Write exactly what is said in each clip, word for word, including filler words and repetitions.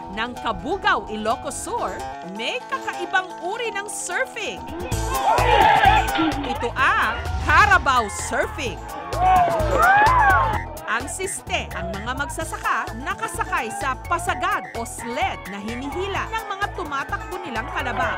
ng Cabugao, Ilocos Sur, may kakaibang uri ng surfing. Ito ang Carabao Surfing. Ang siste, ang mga magsasaka nakasakay sa pasagad o sled na hinihila ng mga tumatakbo nilang kalabaw.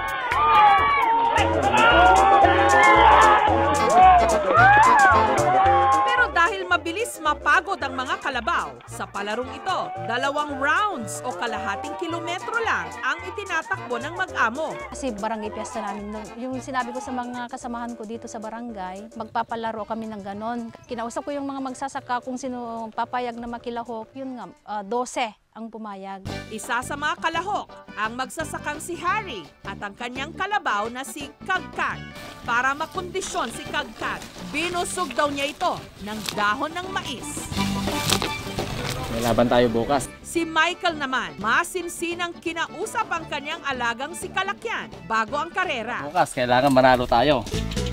Pero dahil mabilis mapagod ang mga kalabaw, sa palarong ito, dalawang rounds o kalahating kilometro lang ang itinatakbo ng mag-amo. Kasi barangay fiesta namin, yung sinabi ko sa mga kasamahan ko dito sa barangay, magpapalaro kami ng ganon. Kinausap ko yung mga magsasaka kung sino papayag na makilahok, yun nga, uh, dose ang pumayag. Isa sa mga kalahok, ang magsasakang si Harry at ang kanyang kalabaw na si Kagkag. Para makondisyon si Kagkag, binusog daw niya ito ng dahon ng mais. May laban tayo bukas. Si Michael naman, masinsinang kinausap ang kanyang alagang si Kalakyan bago ang karera. Bukas, kailangan manalo tayo.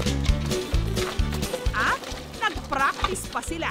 At nag-practice pa sila.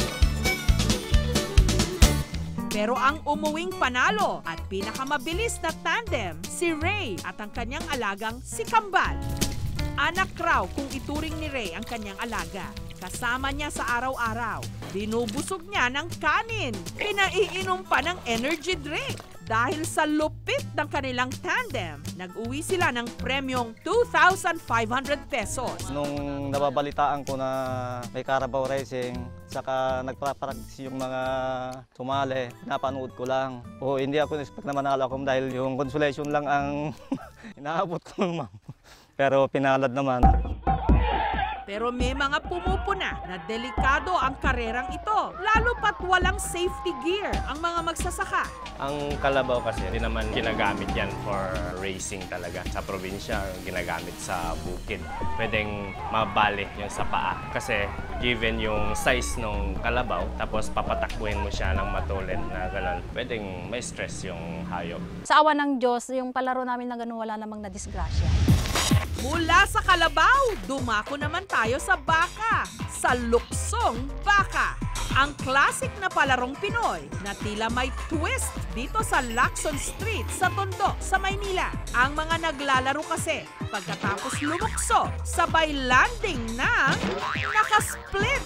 Pero ang umuwing panalo at pinakamabilis na tandem, si Ray at ang kanyang alagang si Kambal. Anak raw kung ituring ni Ray ang kanyang alaga. Kasama niya sa araw-araw. Binubusog niya ng kanin. Pinaiinom pa ng energy drink. Dahil sa lupit ng kanilang tandem, nag-uwi sila ng premyong two thousand five hundred pesos. Nung nababalitaan ko na may Carabao Racing, saka nagpa-practice yung mga sumali, napanood ko lang. O hindi ako expect na manalo ako dahil yung consolation lang ang inaabot ko, ma'am. Pero pinalad naman. Pero may mga pumupuna na delikado ang karerang ito, lalo pat walang safety gear ang mga magsasaka. Ang kalabaw kasi hindi naman ginagamit yan for racing talaga. Sa probinsya, ginagamit sa bukid. Pwedeng mabali yung sa paa kasi given yung size ng kalabaw, tapos papatakbuhin mo siya ng matulid na gano'n, pwedeng may stress yung hayop. Sa awa ng Diyos, yung palaro namin na gano'n wala namang nadisgrasya. Mula sa kalabaw, dumako naman tayo sa baka, sa luksong baka. Ang classic na palarong Pinoy na tila may twist dito sa Lacson Street sa Tondo, sa Maynila. Ang mga naglalaro kasi pagkatapos lumukso, sabay landing ng nakasplit.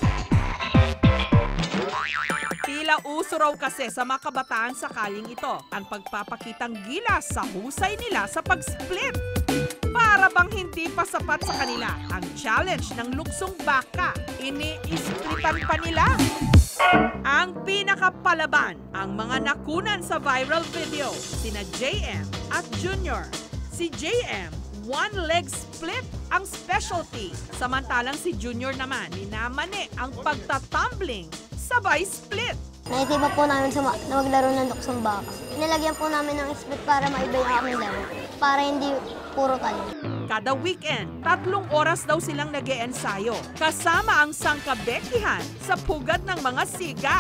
Tila uso raw kasi sa mga kabataan sakaling ito ang pagpapakitang gilas sa husay nila sa pag-split. Para bang hindi pa sapat sa kanila ang challenge ng luksong baka, ini-splitan pa nila. Ang pinakapalaban, ang mga nakunan sa viral video, sina J M at Junior. Si J M, one-leg split ang specialty. Samantalang si Junior naman, minamane ang pagtatumbling, sabay split. Naisipan po namin suma na maglaro ng luksong baka. Nilagyan po namin ng split para maiba yung aming laro, para hindi puro tali. Kada weekend, tatlong oras daw silang nag-e-ensayo, kasama ang sangkabekihan sa pugad ng mga siga.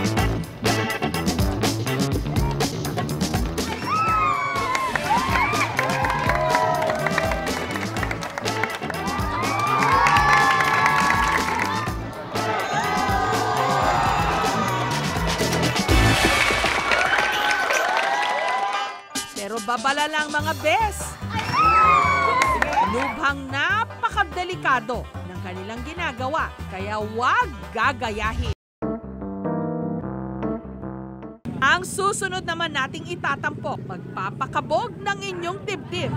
Pero babala lang mga bes. Lubhang napakadelikado ng kanilang ginagawa, kaya huwag gagayahin. Ang susunod naman nating itatampok, magpapakabog ng inyong dibdib.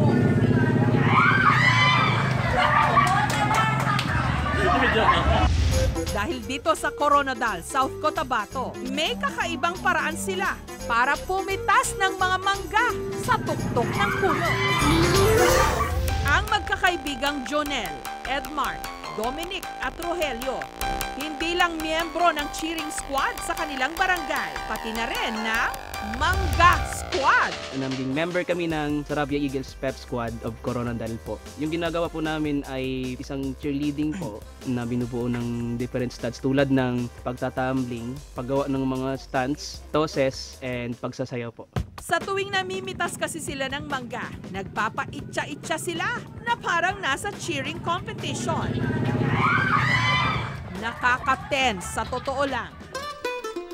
Dahil dito sa Coronadal, South Cotabato, may kakaibang paraan sila para pumitas ng mga mangga sa tuktok ng puno. Ang magkakaibigang Jonel, Edmar, Dominic at Rogelio, hindi lang miyembro ng cheering squad sa kanilang barangay, pati na rin na Mangga Squad. Naging member kami ng Sarabia Eagles Pep Squad of Coronadal po. Yung ginagawa po namin ay isang cheerleading po na binubuo ng different stunts tulad ng pagtatumbling, paggawa ng mga stunts, tosses, and pagsasayaw po. Sa tuwing namimitas kasi sila ng mangga, nagpapa-itcha-itcha sila na parang nasa cheering competition. Nakaka-tense sa totoo lang.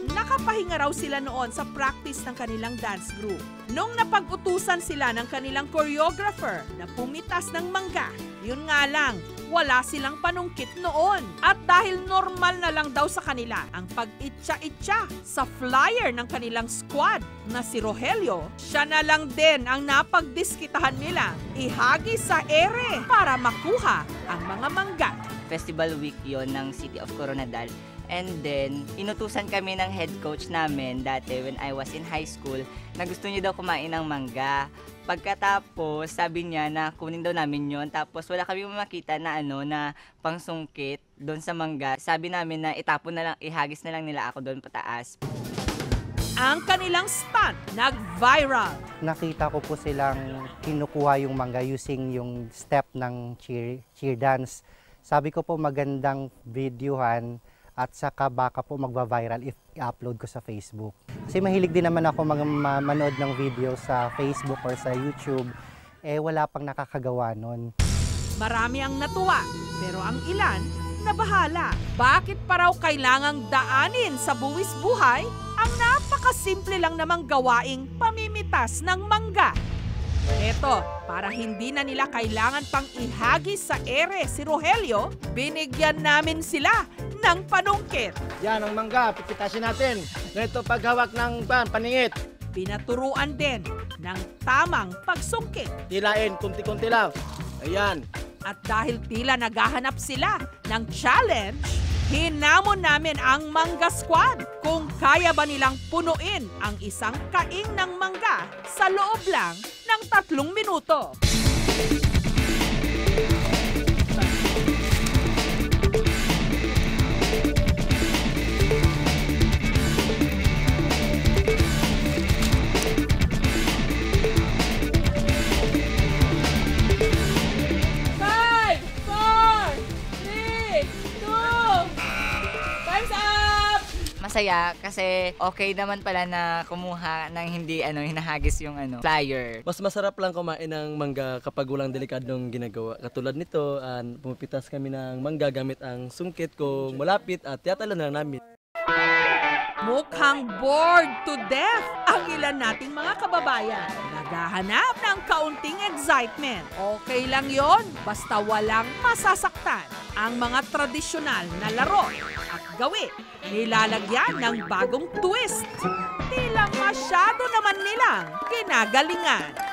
Nakapahinga raw sila noon sa practice ng kanilang dance group. Nung napag-utusan sila ng kanilang choreographer na pumitas ng mangga, yun nga lang, wala silang panungkit noon. At dahil normal na lang daw sa kanila ang pag-itsa-itsa sa flyer ng kanilang squad na si Rogelio, siya na lang din ang napagdiskitahan nila ihagi sa ere para makuha ang mga mangga. Festival week yon ng City of Coronadal. And then, inutusan kami ng head coach namin dati when I was in high school na gusto niya daw kumain ng mangga. Pagkatapos, sabi niya na kunin daw namin yon. Tapos wala kami makita na ano na pangsungkit doon sa mangga. Sabi namin na itapon na lang, ihagis na lang nila ako doon pataas. Ang kanilang stunt nag-viral. Nakita ko po silang kinukuha yung mangga using yung step ng cheer, cheer dance. Sabi ko po magandang videohan at saka baka po magva-viral if i-upload ko sa Facebook. Kasi mahilig din naman ako mag manood ng video sa Facebook or sa YouTube, eh wala pang nakakagawa nun. Marami ang natuwa, pero ang ilan nabahala. Bakit pa raw kailangang daanin sa buwis buhay ang napakasimple lang namang gawaing pamimitas ng mangga? Eto, para hindi na nila kailangan pang ihagis sa ere si Rogelio, binigyan namin sila ng panungkit. Yan ang mangga, pipitasin natin. Ganito paghawak ng pan, paningit. Pinaturuan din ng tamang pagsungkit. Tilain, kunti-kunti lang. Ayan. At dahil tila naghahanap sila ng challenge, hinamon namin ang Mangga Squad kung kaya ba nilang punuin ang isang kaing ng mangga sa loob lang ng tatlong minuto. Masaya kasi okay naman pala na kumuha ng hindi ano hinahagis yung ano flyer. Mas masarap lang kumain ng mangga kapag walang delikadong ginagawa. Katulad nito, uh, pumipitas kami ng mangga gamit ang sungkit kung malapit at tiyatala na namin. Mukhang bored to death ang ilan nating mga kababayan. Naghahanap ng kaunting excitement. Okay lang yon, basta walang masasaktan. Ang mga tradisyonal na laro at gawi, nilalagyan ng bagong twist. Tila masyado naman nilang ginagalingan.